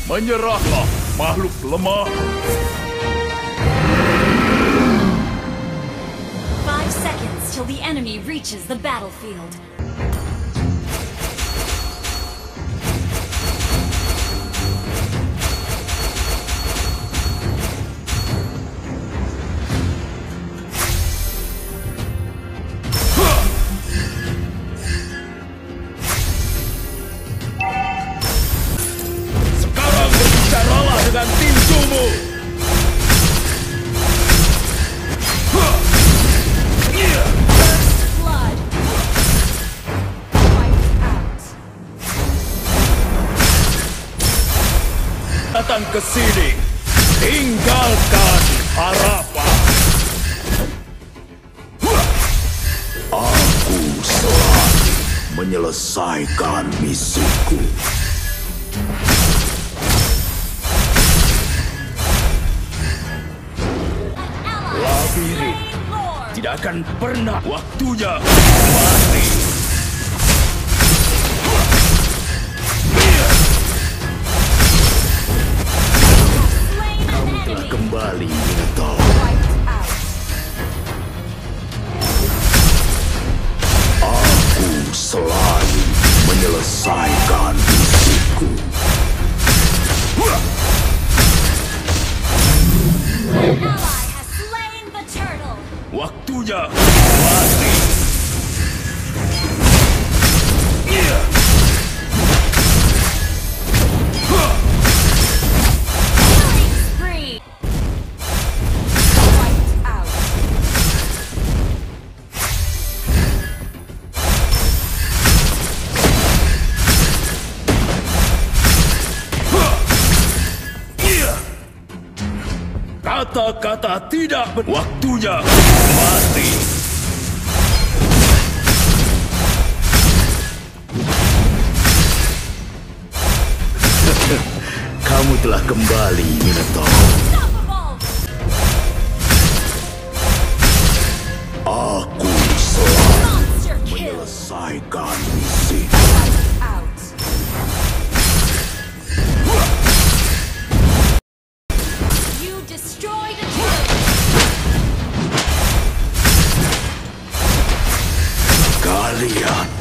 Menyerahlah, makhluk lemah. 5 seconds till the enemy reaches the battlefield. Sekarang berbicaralah dengan tinjumu. Blood. Wiped out. Datang ke sini, tinggalkan harapan. Aku selalu menyelesaikan misiku. Labirin Lord. tidak akan pernah waktunya mati. Slain an Telah enemy. kembali, Minotaur. Wiped out. Aku selalu menyelesaikan misiku. An ally has slain the turtle. Waktunya mati. Killing spree. Wiped out. Kata-kata tidak waktunya mati. Kamu telah kembali, Minotaur. Unstoppable. Aku selalu Monster kill. menyelesaikan misi. Wiped out. You destroyed a turtle. Kalian